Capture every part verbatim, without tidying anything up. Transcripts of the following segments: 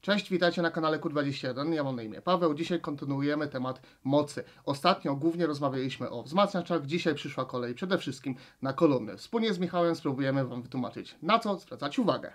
Cześć, witajcie na kanale Q dwadzieścia jeden, ja mam na imię Paweł. Dzisiaj kontynuujemy temat mocy. Ostatnio głównie rozmawialiśmy o wzmacniaczach, dzisiaj przyszła kolej przede wszystkim na kolumny. Wspólnie z Michałem spróbujemy Wam wytłumaczyć, na co zwracać uwagę.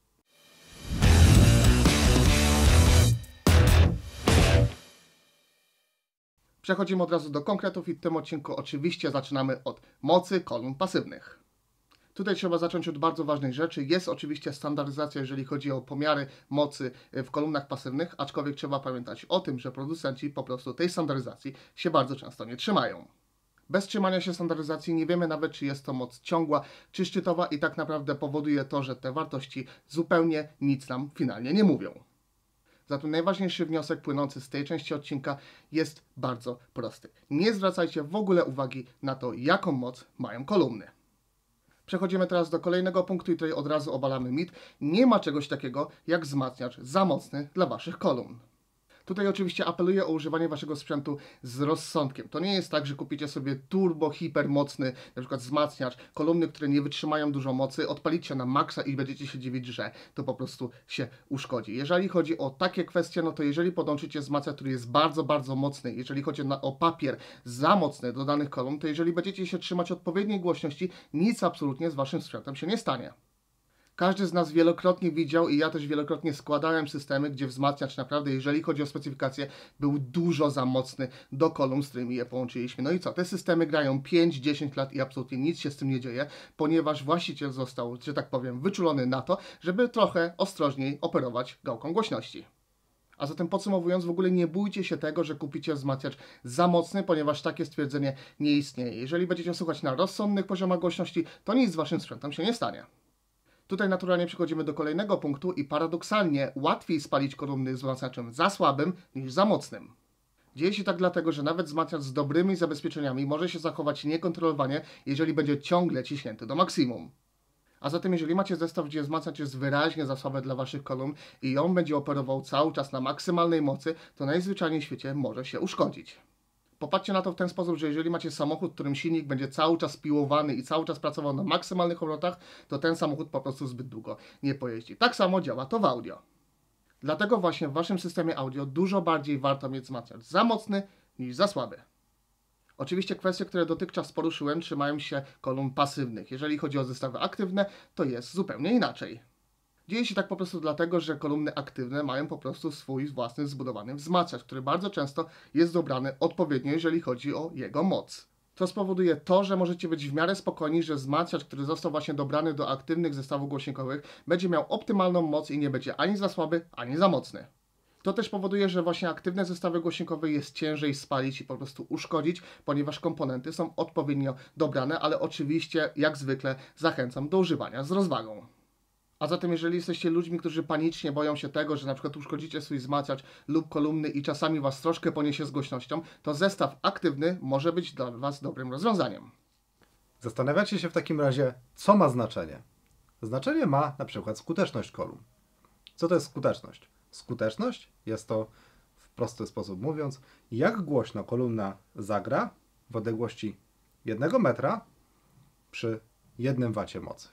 Przechodzimy od razu do konkretów i w tym odcinku oczywiście zaczynamy od mocy kolumn pasywnych. Tutaj trzeba zacząć od bardzo ważnej rzeczy. Jest oczywiście standaryzacja, jeżeli chodzi o pomiary mocy w kolumnach pasywnych, aczkolwiek trzeba pamiętać o tym, że producenci po prostu tej standaryzacji się bardzo często nie trzymają. Bez trzymania się standaryzacji nie wiemy nawet, czy jest to moc ciągła, czy szczytowa i tak naprawdę powoduje to, że te wartości zupełnie nic nam finalnie nie mówią. Zatem najważniejszy wniosek płynący z tej części odcinka jest bardzo prosty. Nie zwracajcie w ogóle uwagi na to, jaką moc mają kolumny. Przechodzimy teraz do kolejnego punktu i tutaj od razu obalamy mit. Nie ma czegoś takiego jak wzmacniacz za mocny dla Waszych kolumn. Tutaj oczywiście apeluję o używanie Waszego sprzętu z rozsądkiem. To nie jest tak, że kupicie sobie turbo, hipermocny, na przykład wzmacniacz, kolumny, które nie wytrzymają dużo mocy, odpalicie na maksa i będziecie się dziwić, że to po prostu się uszkodzi. Jeżeli chodzi o takie kwestie, no to jeżeli podłączycie wzmacniacz, który jest bardzo, bardzo mocny, jeżeli chodzi na, o papier za mocny do danych kolumn, to jeżeli będziecie się trzymać odpowiedniej głośności, nic absolutnie z Waszym sprzętem się nie stanie. Każdy z nas wielokrotnie widział i ja też wielokrotnie składałem systemy, gdzie wzmacniacz naprawdę, jeżeli chodzi o specyfikację, był dużo za mocny do kolumn, z którymi je połączyliśmy. No i co? Te systemy grają pięć dziesięć lat i absolutnie nic się z tym nie dzieje, ponieważ właściciel został, że tak powiem, wyczulony na to, żeby trochę ostrożniej operować gałką głośności. A zatem podsumowując, w ogóle nie bójcie się tego, że kupicie wzmacniacz za mocny, ponieważ takie stwierdzenie nie istnieje. Jeżeli będziecie słuchać na rozsądnych poziomach głośności, to nic z Waszym sprzętem się nie stanie. Tutaj naturalnie przechodzimy do kolejnego punktu i paradoksalnie łatwiej spalić kolumny z wzmacniaczem za słabym niż za mocnym. Dzieje się tak dlatego, że nawet wzmacniacz z dobrymi zabezpieczeniami może się zachować niekontrolowanie, jeżeli będzie ciągle ciśnięty do maksimum. A zatem jeżeli macie zestaw, gdzie wzmacniacz jest wyraźnie za słaby dla Waszych kolumn i on będzie operował cały czas na maksymalnej mocy, to najzwyczajniej w świecie może się uszkodzić. Popatrzcie na to w ten sposób, że jeżeli macie samochód, w którym silnik będzie cały czas piłowany i cały czas pracował na maksymalnych obrotach, to ten samochód po prostu zbyt długo nie pojeździ. Tak samo działa to w audio. Dlatego właśnie w Waszym systemie audio dużo bardziej warto mieć wzmacniacz za mocny niż za słaby. Oczywiście kwestie, które dotychczas poruszyłem, trzymają się kolumn pasywnych. Jeżeli chodzi o zestawy aktywne, to jest zupełnie inaczej. Dzieje się tak po prostu dlatego, że kolumny aktywne mają po prostu swój własny zbudowany wzmacniacz, który bardzo często jest dobrany odpowiednio, jeżeli chodzi o jego moc. To spowoduje to, że możecie być w miarę spokojni, że wzmacniacz, który został właśnie dobrany do aktywnych zestawów głośnikowych, będzie miał optymalną moc i nie będzie ani za słaby, ani za mocny. To też powoduje, że właśnie aktywne zestawy głośnikowe jest ciężej spalić i po prostu uszkodzić, ponieważ komponenty są odpowiednio dobrane, ale oczywiście, jak zwykle, zachęcam do używania z rozwagą. A zatem jeżeli jesteście ludźmi, którzy panicznie boją się tego, że na przykład uszkodzicie swój wzmacniacz lub kolumny i czasami Was troszkę poniesie z głośnością, to zestaw aktywny może być dla Was dobrym rozwiązaniem. Zastanawiacie się w takim razie, co ma znaczenie? Znaczenie ma na przykład skuteczność kolumn. Co to jest skuteczność? Skuteczność jest to, w prosty sposób mówiąc, jak głośno kolumna zagra w odległości jednego metra przy jednym wacie mocy.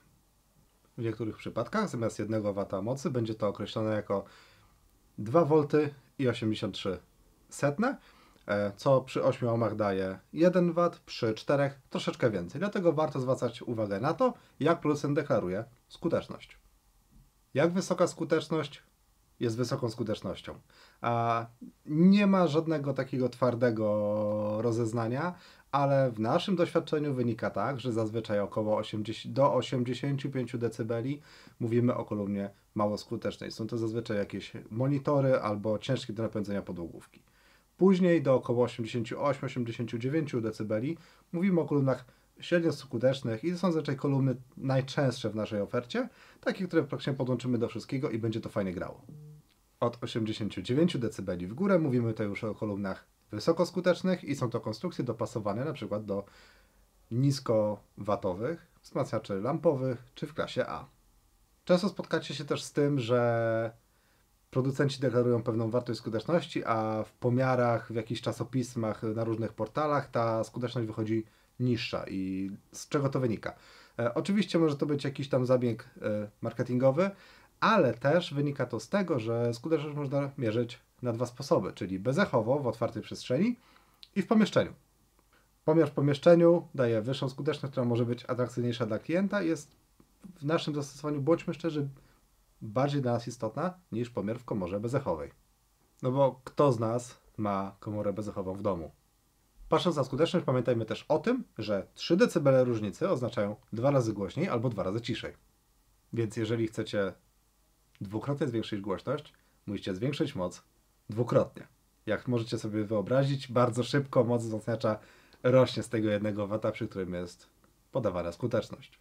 W niektórych przypadkach zamiast jednego wata mocy będzie to określone jako dwa wolty i osiemdziesiąt trzy setne, co przy ośmiu ohmach daje jeden wat, przy czterech troszeczkę więcej. Dlatego warto zwracać uwagę na to, jak producent deklaruje skuteczność. Jak wysoka skuteczność jest wysoką skutecznością? A nie ma żadnego takiego twardego rozeznania, ale w naszym doświadczeniu wynika tak, że zazwyczaj około osiemdziesiąt do osiemdziesięciu pięciu decybeli mówimy o kolumnie mało skutecznej. Są to zazwyczaj jakieś monitory albo ciężkie do napędzenia podłogówki. Później do około osiemdziesięciu ośmiu do osiemdziesięciu dziewięciu decybeli mówimy o kolumnach średnio skutecznych i to są zazwyczaj kolumny najczęstsze w naszej ofercie, takie, które praktycznie podłączymy do wszystkiego i będzie to fajnie grało. Od osiemdziesięciu dziewięciu decybeli w górę mówimy to już o kolumnach wysokoskutecznych i są to konstrukcje dopasowane na przykład do niskowatowych wzmacniaczy lampowych czy w klasie A. Często spotkacie się też z tym, że producenci deklarują pewną wartość skuteczności, a w pomiarach, w jakichś czasopismach, na różnych portalach ta skuteczność wychodzi niższa. I z czego to wynika? E, oczywiście może to być jakiś tam zabieg e, marketingowy, ale też wynika to z tego, że skuteczność można mierzyć na dwa sposoby, czyli bezechowo w otwartej przestrzeni i w pomieszczeniu. Pomiar w pomieszczeniu daje wyższą skuteczność, która może być atrakcyjniejsza dla klienta i jest w naszym zastosowaniu, bądźmy szczerzy, bardziej dla nas istotna niż pomiar w komorze bezechowej. No bo kto z nas ma komorę bezechową w domu? Patrząc na skuteczność, pamiętajmy też o tym, że trzy decybele różnicy oznaczają dwa razy głośniej albo dwa razy ciszej. Więc jeżeli chcecie dwukrotnie zwiększyć głośność, musicie zwiększyć moc dwukrotnie. Jak możecie sobie wyobrazić, bardzo szybko moc wzmacniacza rośnie z tego jednego wata, przy którym jest podawana skuteczność.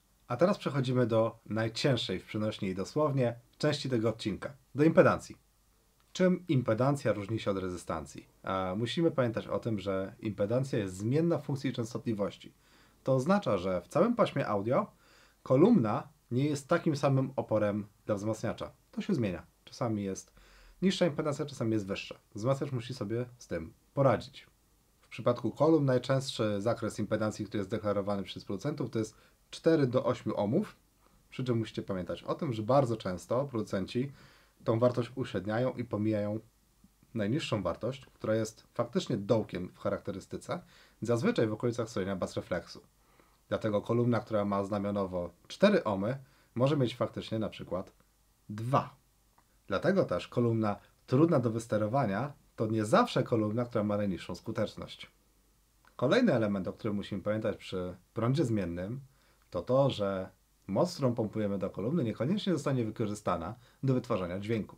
A teraz przechodzimy do najcięższej w przenośni i dosłownie części tego odcinka, do impedancji. Czym impedancja różni się od rezystancji? A musimy pamiętać o tym, że impedancja jest zmienna w funkcji częstotliwości. To oznacza, że w całym paśmie audio kolumna nie jest takim samym oporem dla wzmacniacza. To się zmienia. Czasami jest niższa impedancja, czasami jest wyższa. Wzmacniacz musi sobie z tym poradzić. W przypadku kolumn najczęstszy zakres impedancji, który jest deklarowany przez producentów, to jest cztery do ośmiu ohmów. Przy czym musicie pamiętać o tym, że bardzo często producenci tą wartość uśredniają i pomijają najniższą wartość, która jest faktycznie dołkiem w charakterystyce, zazwyczaj w okolicach solenia bas refleksu. Dlatego kolumna, która ma znamionowo cztery ohmy, może mieć faktycznie na przykład dwa. Dlatego też kolumna trudna do wysterowania to nie zawsze kolumna, która ma najniższą skuteczność. Kolejny element, o którym musimy pamiętać przy prądzie zmiennym, to to, że moc, którą pompujemy do kolumny, niekoniecznie zostanie wykorzystana do wytwarzania dźwięku.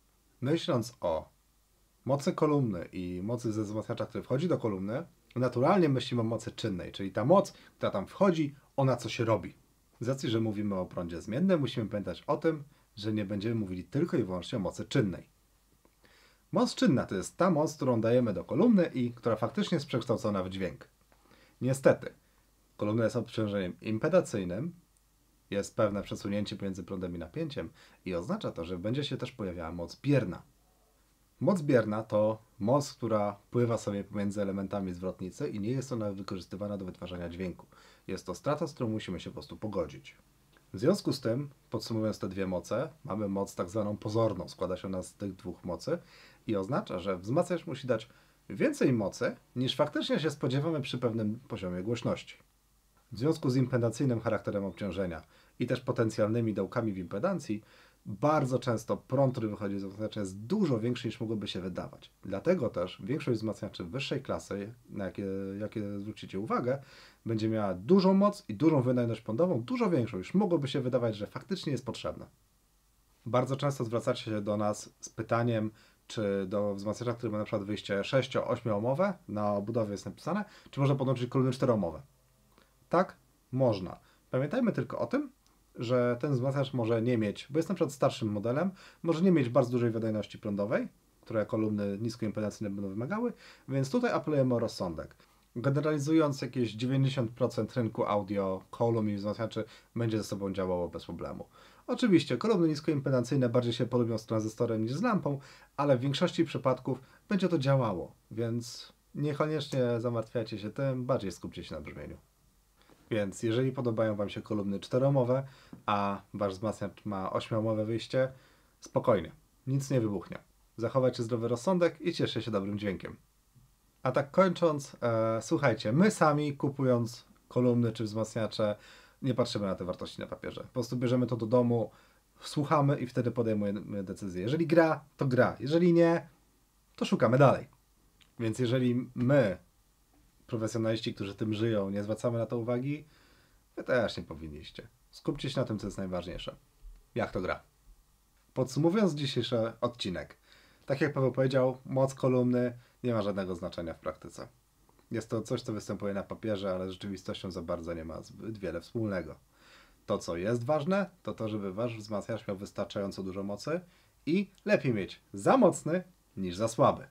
Myśląc o mocy kolumny i mocy ze wzmacniacza, który wchodzi do kolumny, naturalnie myślimy o mocy czynnej, czyli ta moc, która tam wchodzi, ona coś robi. Z racji, że mówimy o prądzie zmiennym, musimy pamiętać o tym, że nie będziemy mówili tylko i wyłącznie o mocy czynnej. Moc czynna to jest ta moc, którą dajemy do kolumny i która faktycznie jest przekształcona w dźwięk. Niestety, kolumna jest obciążeniem impedacyjnym, jest pewne przesunięcie pomiędzy prądem i napięciem i oznacza to, że będzie się też pojawiała moc bierna. Moc bierna to moc, która pływa sobie pomiędzy elementami zwrotnicy i nie jest ona wykorzystywana do wytwarzania dźwięku. Jest to strata, z którą musimy się po prostu pogodzić. W związku z tym, podsumowując te dwie moce, mamy moc tak zwaną pozorną. Składa się ona z tych dwóch mocy i oznacza, że wzmacniacz musi dać więcej mocy, niż faktycznie się spodziewamy przy pewnym poziomie głośności. W związku z impedancyjnym charakterem obciążenia i też potencjalnymi dołkami w impedancji, bardzo często prąd, który wychodzi z wzmacniacza, jest dużo większy, niż mogłoby się wydawać. Dlatego też większość wzmacniaczy wyższej klasy, na jakie, jakie zwrócicie uwagę, będzie miała dużą moc i dużą wydajność prądową, dużo większą, już mogłoby się wydawać, że faktycznie jest potrzebna. Bardzo często zwracacie się do nas z pytaniem, czy do wzmacniacza, który ma na przykład wyjście sześcio-ośmiu ohmowe, na obudowie jest napisane, czy można podłączyć kolumny cztery ohmowe. Tak, można. Pamiętajmy tylko o tym, że ten wzmacniacz może nie mieć, bo jest na przykład starszym modelem, może nie mieć bardzo dużej wydajności prądowej, które kolumny niskoimpedancyjne będą wymagały, więc tutaj apelujemy o rozsądek. Generalizując, jakieś dziewięćdziesiąt procent rynku audio, kolumn i wzmacniaczy będzie ze sobą działało bez problemu. Oczywiście kolumny niskoimpedancyjne bardziej się polubią z tranzystorem niż z lampą, ale w większości przypadków będzie to działało, więc niekoniecznie zamartwiajcie się tym, bardziej skupcie się na brzmieniu. Więc jeżeli podobają Wam się kolumny czteroohmowe, a Wasz wzmacniacz ma ośmioohmowe wyjście, spokojnie, nic nie wybuchnie. Zachowajcie zdrowy rozsądek i cieszcie się dobrym dźwiękiem. A tak kończąc, e, słuchajcie, my sami kupując kolumny czy wzmacniacze, nie patrzymy na te wartości na papierze. Po prostu bierzemy to do domu, słuchamy i wtedy podejmujemy decyzję. Jeżeli gra, to gra. Jeżeli nie, to szukamy dalej. Więc jeżeli my, profesjonaliści, którzy tym żyją, nie zwracamy na to uwagi, wy też nie powinniście. Skupcie się na tym, co jest najważniejsze. Jak to gra. Podsumowując dzisiejszy odcinek. Tak jak Paweł powiedział, moc kolumny nie ma żadnego znaczenia w praktyce. Jest to coś, co występuje na papierze, ale z rzeczywistością za bardzo nie ma zbyt wiele wspólnego. To, co jest ważne, to to, żeby wasz wzmacniacz miał wystarczająco dużo mocy i lepiej mieć za mocny niż za słaby.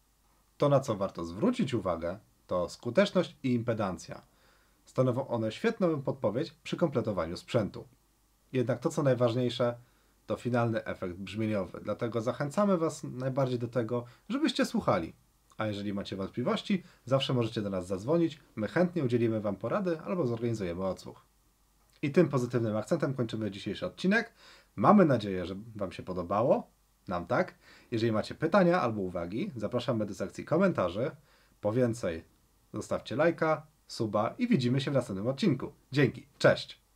To, na co warto zwrócić uwagę, to skuteczność i impedancja. Stanowią one świetną podpowiedź przy kompletowaniu sprzętu. Jednak to, co najważniejsze, to finalny efekt brzmieniowy. Dlatego zachęcamy Was najbardziej do tego, żebyście słuchali. A jeżeli macie wątpliwości, zawsze możecie do nas zadzwonić. My chętnie udzielimy Wam porady albo zorganizujemy odsłuch. I tym pozytywnym akcentem kończymy dzisiejszy odcinek. Mamy nadzieję, że Wam się podobało. Nam tak. Jeżeli macie pytania albo uwagi, zapraszamy do sekcji komentarzy. Po więcej zostawcie lajka, suba i widzimy się w następnym odcinku. Dzięki. Cześć!